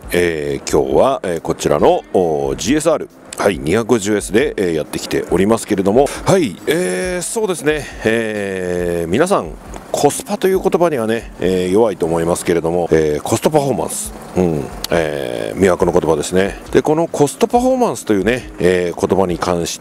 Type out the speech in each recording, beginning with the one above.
今日は、こちらのGSR、はい、250S で、やってきておりますけれども、はい、そうですね、皆さんコスパという言葉にはね、弱いと思いますけれども、コストパフォーマンス、魅惑の言葉ですね。で、このコストパフォーマンスというね、言葉に関して、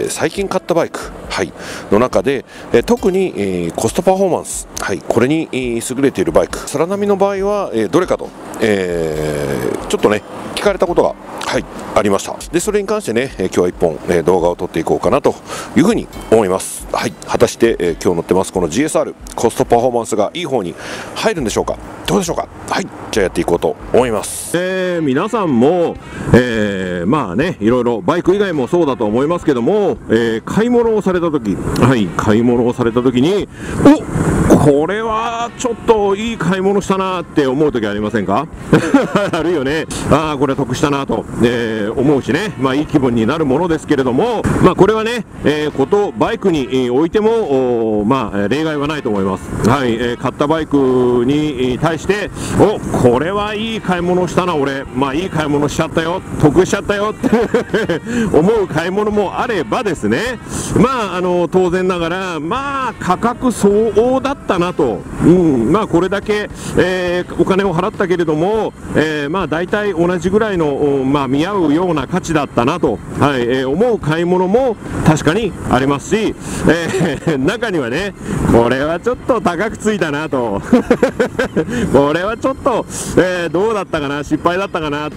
最近買ったバイク、はい、の中で、特に、コストパフォーマンス、はい、これに優れているバイク、空波の場合は、どれかと、ちょっとね聞かれたことが、はい、ありました。でそれに関してね、今日は1本、動画を撮っていこうかなというふうに思います。はい、果たして、今日乗ってますこの GSR コストパフォーマンスがいい方に入るんでしょうか、どうでしょうか。はい、じゃあやっていこうと思います。 皆さんも、まあね、いろいろバイク以外もそうだと思いますけども、買い物をされた時、はい、買い物をされた時に、これはちょっといい買い物したなって思う時ありませんかあるよね。ああ、これ得したなと、思うしね、まあいい気分になるものですけれども、まあこれはね、バイクにおいてもまあ例外はないと思います。はい、買ったバイクに対してこれはいい買い物したな、俺まあいい買い物しちゃったよ、得しちゃったよって思う買い物もあればですね、まあ当然ながらまあ価格相応だったなと、まあこれだけ、お金を払ったけれども、まあ大体同じぐらいの、まあ見合うような価値だったなと、はい、思う買い物も確かにありますし、中にはね、これはちょっと高くついたなとこれはちょっと、どうだったかな、失敗だったかなって、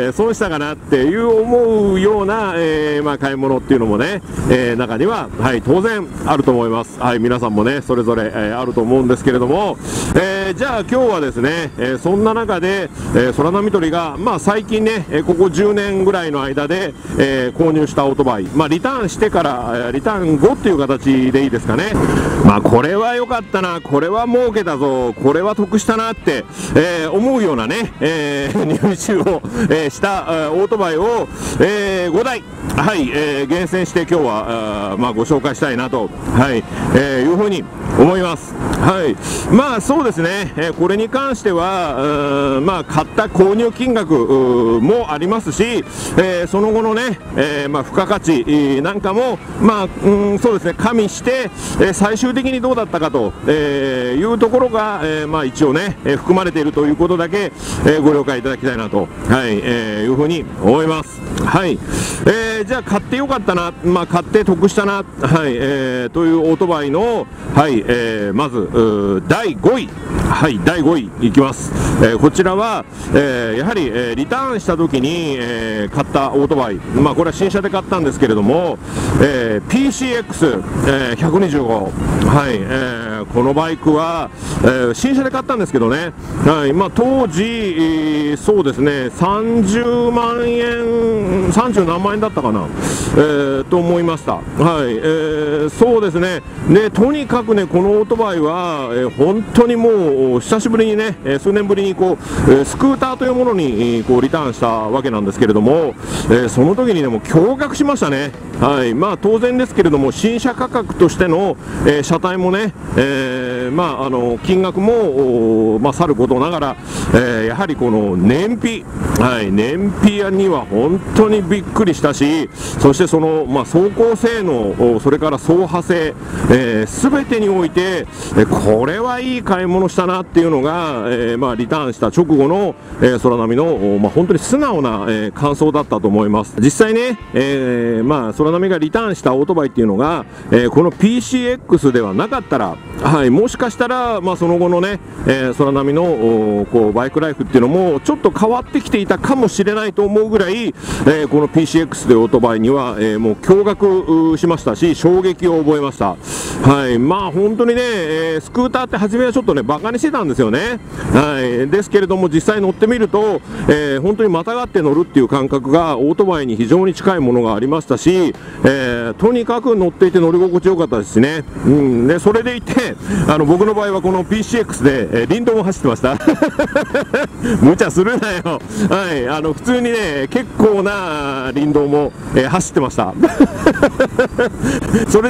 損したかなっていう思うような、まあ買い物っていうのもね、中には、はい、当然あると思います。はい、皆さんもねそれぞれ、あると思うんですけれども、じゃあ今日はですね、そんな中で、空波鳥が、まあ、最近ね、ここ10年ぐらいの間で、購入したオートバイ、まあ、リターンしてからリターン後っていう形でいいですかね。まあこれは良かったな、これは儲けたぞ、これは得したなって、思うようなね、入手を、したオートバイを、5台、はい、厳選して今日はまあ、ご紹介したいなと、はい、いうふうに思います。はい、まあそうですね、これに関してはまあ買った購入金額もありますし、その後のね、まあ付加価値なんかもまあそうですね加味して、最終的にどうだったかと、いうところが、まあ一応ね、含まれているということだけ、ご了解いただきたいなと、はい、いうふうに思います。はい、じゃあ買ってよかったな、まあ買って得したな、はい、というオートバイの、はい、まず第5位、はい、第5位いきます。こちらは、やはり、リターンした時に、買ったオートバイ、まあこれは新車で買ったんですけれども、PCX125、はい、このバイクは、新車で買ったんですけどね、はい、まあ当時、そうですね30万円、30何万円だったかな、と思いました。はい、そうですね。でとにかくねこのオートバイは、本当にもう久しぶりにね、数年ぶりにこう、スクーターというものにこうリターンしたわけなんですけれども、その時にねもう驚愕しましたね。はい、まあ当然ですけれども新車価格としての、車体もね、まあ金額もまあさることながら、やはりこの燃費、はい、燃費には本当にびっくりしたし、そしてその、まあ、走行性能、それから走破性、全てにおいて、これはいい買い物したなっていうのが、まあ、リターンした直後の、空波の、まあ、本当に素直な、感想だったと思います。実際ね、まあ、空波がリターンしたオートバイっていうのが、この PCX ではなかったら、はい、もしかしたら、まあ、その後のね、空波のこうバイクライフっていうのもちょっと変わってきていたかもしれないと思うぐらい、この PCX でオートバイには、もう驚愕しましたし衝撃を覚えました。はい、まあ本当にね、スクーターって初めはちょっとねバカにしてたんですよね。はい、ですけれども実際乗ってみると、本当にまたがって乗るっていう感覚がオートバイに非常に近いものがありましたし、とにかく乗っていて乗り心地よかったですしね。でそれでいて僕の場合はこの PCX で、林道も走ってました無茶するなよ。はい、普通にね結構な林道も、走ってましたそれで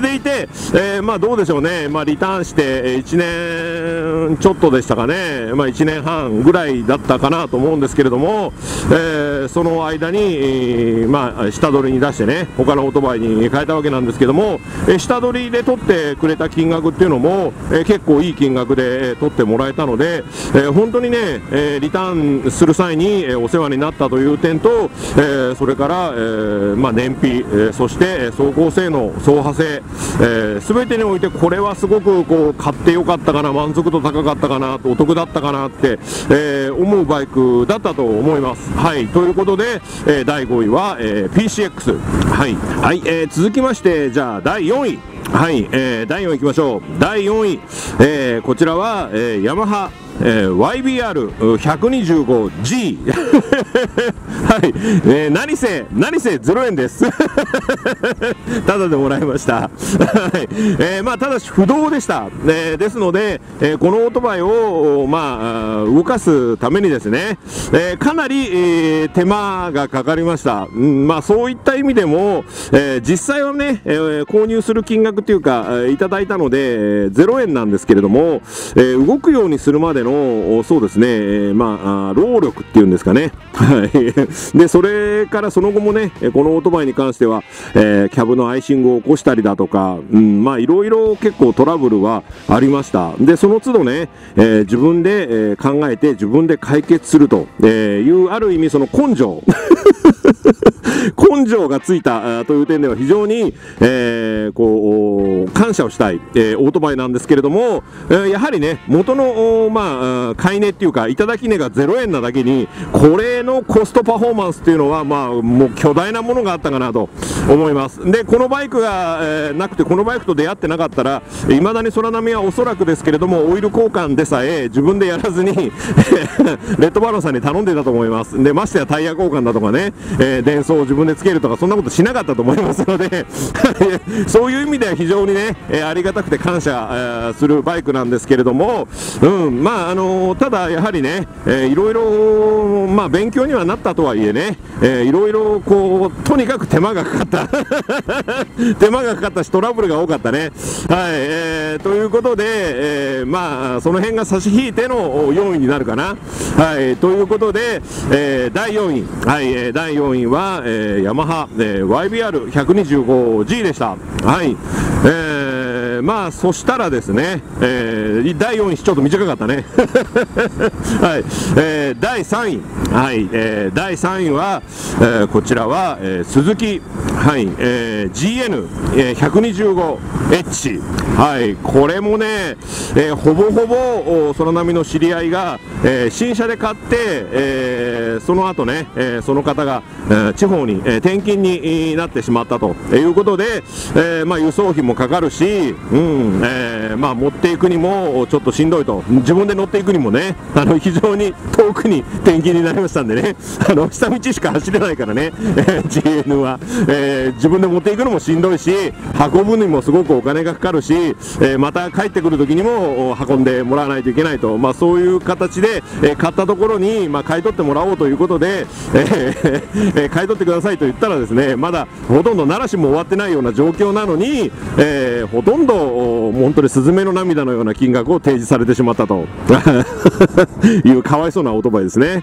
でいて、まあどうでしょうね、まあリターンして1年ちょっとでしたかね、まあ1年半ぐらいだったかなと思うんですけれども、その間に、まあ下取りに出してね、他のオートバイに変えたわけなんですけども、下取りで取ってくれた金額っていうのも、結構いい金額で取ってもらえたので、本当にね、リターンする際に、お世話になったという点と、それから、まあ燃費、そして走行性能、走破性、全てにおいてこれはすごくこう買ってよかったかな、満足度高かったかな、お得だったかなって、思うバイクだったと思います。はい、ということで、第5位は、PCX。はい、はい、続きましてじゃあ第4位。はい、第4位いきましょう。第4位、こちらは、ヤマハYBR125G はい、何せ0円ですただでもらいましたはい、まあただし不動でした、ですので、このオートバイをまあ動かすためにですね、かなり、手間がかかりました、まあそういった意味でも、実際はね、購入する金額というかいただいたので、0円なんですけれども、動くようにするまでのそうですね、まあ労力っていうんですかねはいでそれからその後もね、このオートバイに関しては、キャブのアイシングを起こしたりだとか、まあいろいろ結構トラブルはありました。でその都度ね、自分で、考えて自分で解決するというある意味その根性根性がついたという点では非常に、こう感謝をしたい、オートバイなんですけれども、やはりね元のまあ買い値っていうか頂き値が0円なだけに、これのコストパフォーマンスっていうのはまあもう巨大なものがあったかなと思います。でこのバイクが、なくて、このバイクと出会ってなかったら、いまだに空波はおそらくですけれどもオイル交換でさえ自分でやらずにレッドバロンさんに頼んでたと思います。でましてやタイヤ交換だとかね、電装を自分でつけるとかそんなことしなかったと思いますのでそういう意味では非常にね、ありがたくて感謝、するバイクなんですけれども、まあただやはりね、いろいろまあ勉強にはなったとはいえね、いろいろこうとにかく手間がかかった手間がかかったしトラブルが多かったね。はい、ということで、まあその辺が差し引いての4位になるかな。はい、ということで、第4位、はい、第4位は、ヤマハ、YBR125G でした。はい、まあそしたらですね、第4位ちょっと短かったねはい、第3位、はい、第3位は、こちらは、鈴木、はい、GN125H、はい、これもね、ほぼほぼ空波の知り合いが、新車で買って、その後ね、その方が、地方に、転勤になってしまったということで、まあ輸送費もかかるし、まあ持っていくにもちょっとしんどいと、自分で乗っていくにもね、非常に遠くに転勤になりましたんでね、下道しか走れないからねGN は、自分で持っていくのもしんどいし、運ぶにもすごくお金がかかるし、また帰ってくる時にも運んでもらわないといけないと、まあそういう形で、買ったところに、まあ、買い取ってもらおうということで、買い取ってくださいと言ったらですね、まだほとんど奈良市も終わってないような状況なのに、ほとんど本当にスズメの涙のような金額を提示されてしまったというかわいそうなオートバイですね。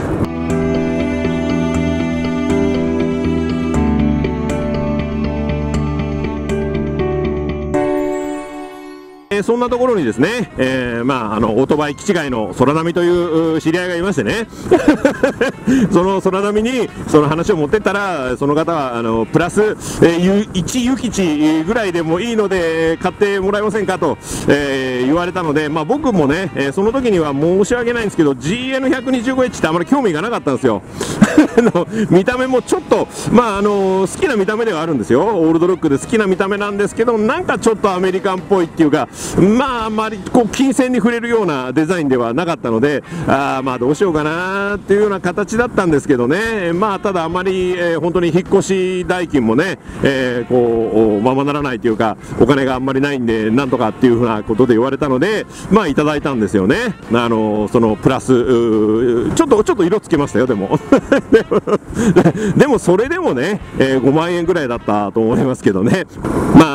そんなところにですね、まあオートバイ気違いの空波という知り合いがいましてねその空波にその話を持ってったら、その方はプラス、1ユキチぐらいでもいいので買ってもらえませんかと、言われたので、まあ僕もね、その時には申し訳ないんですけど GN125H ってあまり興味がなかったんですよ見た目もちょっとまあ好きな見た目ではあるんですよ。オールドルックで好きな見た目なんですけど、なんかちょっとアメリカンっぽいっていうか、まああまりこう金銭に触れるようなデザインではなかったので、まあどうしようかなっていうような形だったんですけどね。まあただあまり、本当に引っ越し代金もね、こうままならないというか、お金があんまりないんでなんとかっていうふうなことで言われたので、まあいただいたんですよね。そのプラスちょっと色つけましたよ。でもでもそれでもね、5万円ぐらいだったと思いますけどね。まあ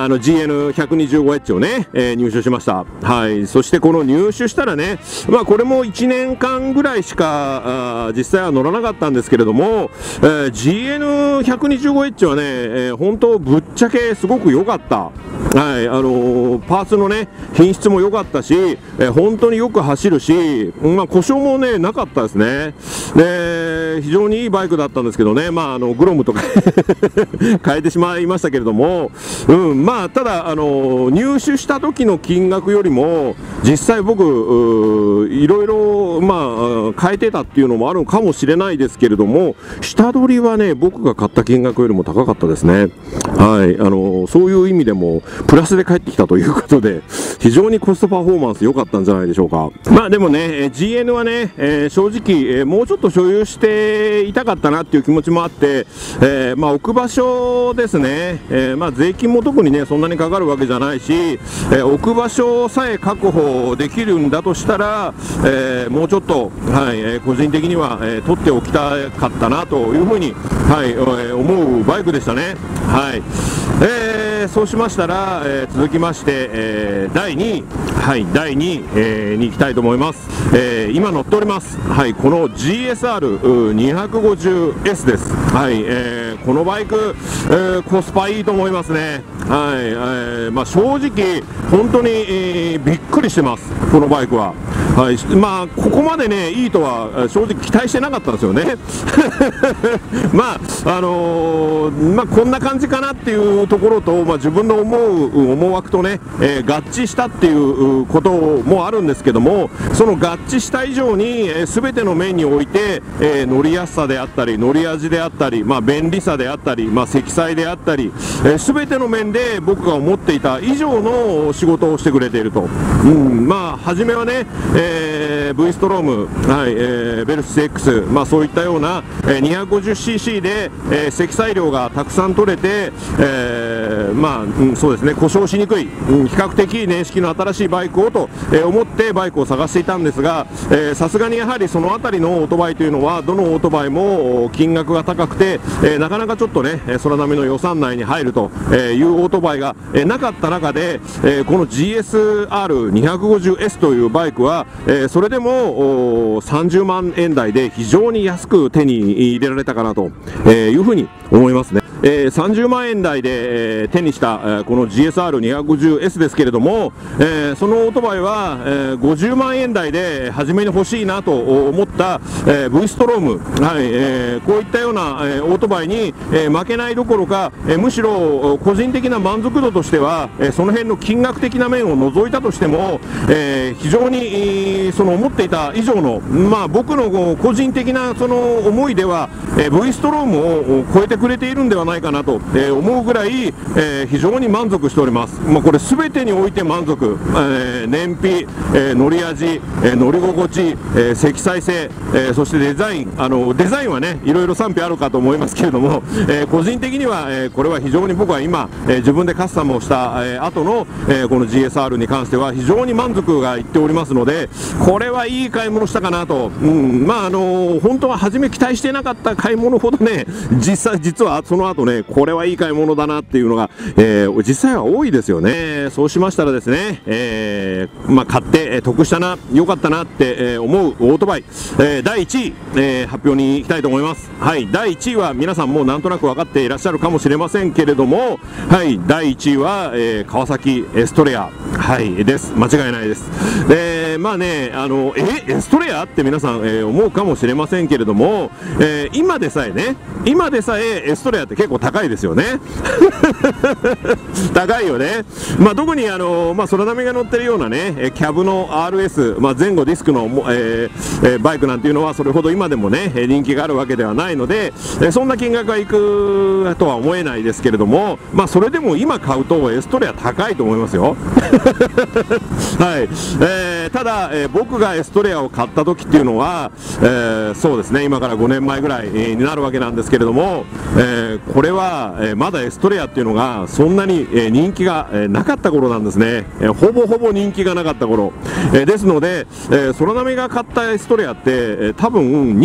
GN125H をね、入手しました。はい。そしてこの入手したらね、まあこれも1年間ぐらいしか実際は乗らなかったんですけれども、GN125H はね、本当ぶっちゃけすごく良かった。はい、パーツのね、品質も良かったし、本当によく走るし、まあ故障もね、なかったですね。で、非常にいいバイクだったんですけどね、まあグロムとか変えてしまいましたけれども、まあただ、入手した時の金額よりも、実際僕、いろいろ、まあ、変えてたっていうのもあるのかもしれないですけれども、下取りはね、僕が買った金額よりも高かったですね。はい、そういう意味でも、プラスで帰ってきたということで、非常にコストパフォーマンス良かったんじゃないでしょうか。まあでもね、GN はね、正直、もうちょっと所有していたかったなっていう気持ちもあって、まあ置く場所ですね、まあ税金も特にね、そんなにかかるわけじゃないし、置く場所さえ確保できるんだとしたら、もうちょっと、はい、個人的には、取っておきたかったなというふうに、はい、思うバイクでしたね。はい。そうしましたら、続きまして、第2位、はい、第2位、に行きたいと思います。今乗っております。はい、この GSR250S です。はい、このバイク、コスパいいと思いますね。はい、まあ正直、本当に、びっくりしてます。このバイクは。はい、まあここまでね、いいとは正直期待してなかったんですよね。まあまあこんな感じかなっていうところと、まあ自分の思惑とね、合致したっていうこともあるんですけども、その合致した以上に、全ての面において、乗りやすさであったり、乗り味であったり、まあ便利さであったり、まあ積載であったり、全ての面で僕が思っていた以上の仕事をしてくれていると。まあ初めはね、V ストローム、はい、ベルス X、まあそういったような、250cc で、積載量がたくさん取れて、まあ、そうですね、故障しにくい、比較的年式の新しいバイクをと、思ってバイクを探していたんですが、さすがにやはりそのあたりのオートバイというのはどのオートバイも金額が高くて、なかなかちょっとね空並みの予算内に入るというオートバイがなかった中で、この GSR250S というバイクは、それでも30万円台で非常に安く手に入れられたかなというふうに思いますね。30万円台で、手にした、この GSR250S ですけれども、そのオートバイは、50万円台で初めに欲しいなと思った、V ストローム、はい、こういったような、オートバイに、負けないどころか、むしろ個人的な満足度としては、その辺の金額的な面を除いたとしても、非常にその思っていた以上の、まあ、僕の個人的なその思いでは、V ストロームを超えてくれているんではないかなと思うぐらい、非常に満足しております。まあ、これ全てにおいて満足、燃費、乗り味、乗り心地、積載性、そしてデザイン、デザインはねいろいろ賛否あるかと思いますけれども、個人的には、これは非常に僕は今、自分でカスタムをした、後の、この GSR に関しては非常に満足がいっておりますので、これはいい買い物したかなと。まあ本当は初め期待してなかった買い物ほどね、実はその後ね、これはいい買い物だなっていうのが、実際は多いですよね。そうしましたらですね、まあ、買って、得したな、良かったなって、思うオートバイ、第1位、発表に行きたいと思います。はい、第1位は皆さんもうなんとなく分かっていらっしゃるかもしれませんけれども、はい、第1位は、川崎エストレア、はい、です。間違いないです。まあね、エストレアって皆さん、思うかもしれませんけれども、今でさえエストレアって結構高いですよね。高いよね。まあ、特にまあ、空波が乗ってるようなね、キャブの RS、まあ、前後ディスクの、バイクなんていうのはそれほど今でもね、人気があるわけではないので、そんな金額がいくとは思えないですけれども、まあ、それでも今買うとエストレア高いと思いますよ。はい。ただ、僕がエストレアを買った時っていうのは、そうですね、今から5年前ぐらいになるわけなんですけれども、これは、まだエストレアっていうのがそんなに、人気が、なかった頃なんですね。ほぼほぼ人気がなかった頃、ですので、空波が買ったエストレアって、多分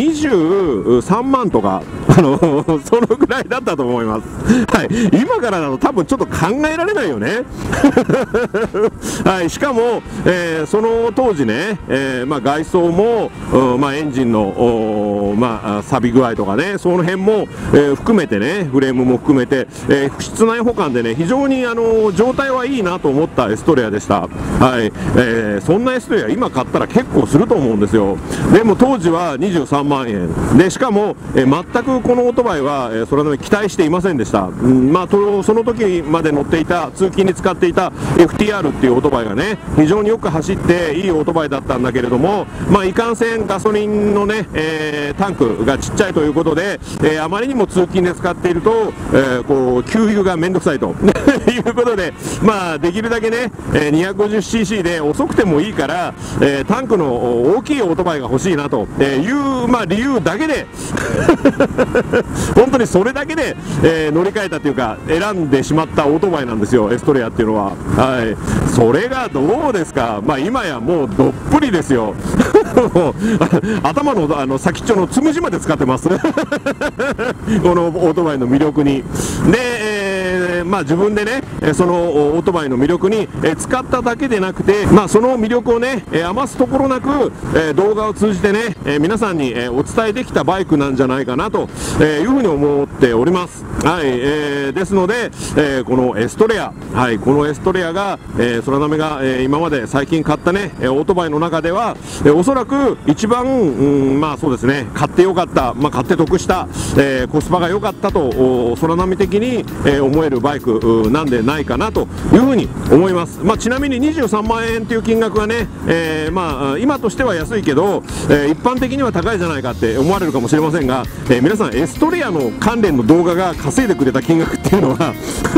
23万とかそのぐらいだったと思います。はい、今からだと多分ちょっと考えられないよね。はい、しかも、その当時ね、外装も、エンジンの錆び具合とかね、その辺も、含めてね、フレームも含めて、室内保管でね、非常に状態はいいなと思ったエストレアでした。はい、そんなエストレア今買ったら結構すると思うんですよ。でも当時は23万円で、しかも、全くこのオートバイは、空波期待していませんでした。その時まで乗っていた通勤に使っていた FTR っていうオートバイがね、非常によく走っていいオートバイだったんだけれども、いかんせんガソリンのね、タンクがちっちゃいということで、あまりにも通勤で使っていると、給油がめんどくさいということで、できるだけね、250cc で遅くてもいいから、タンクの大きいオートバイが欲しいなという、理由だけで本当にそれだけで、乗り換えたというか選んでしまったオートバイなんですよ、エストレアっていうのは。はい、それがどうですか。今やもうどっぷりですよ。頭の先っちょのつむじまで使ってます。このオートバイの魅力に。で、自分でね、そのオートバイの魅力に使っただけでなくて、その魅力をね、余すところなく動画を通じてね、皆さんにお伝えできたバイクなんじゃないかなというふうに思っております。はい、ですので、このエストレア、はい、このエストレアが、空波が今まで最近買ったね、オートバイの中では、おそらく一番、そうですね、買ってよかった、買って得した、コスパが良かったと空波的に、思えるバイクなんでないかなというふうに思います。ちなみに23万円という金額はね、今としては安いけど、一般的には高いじゃないかって思われるかもしれませんが、皆さんエストレアの関連の動画が稼いでくれた金額っていうのは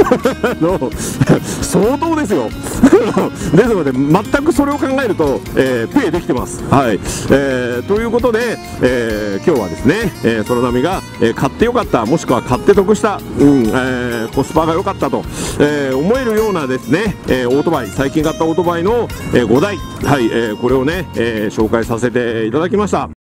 相当ですよ。ですので全くそれを考えると、ペイできてます。はい、ということで、今日はですね、空波が、買ってよかった、もしくは買って得した、コスパが良かったと、思えるようなですね、オートバイ、最近買ったオートバイの、5台、はい、これをね、紹介させていただきました。